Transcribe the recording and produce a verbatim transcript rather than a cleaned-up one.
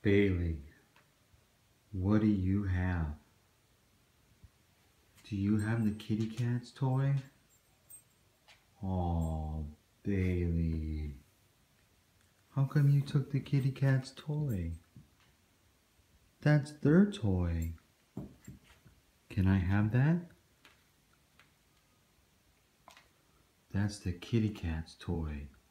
Bailey, what do you have? Do you have the kitty cat's toy? Oh, Bailey. How come you took the kitty cat's toy? That's their toy. Can I have that? That's the kitty cat's toy.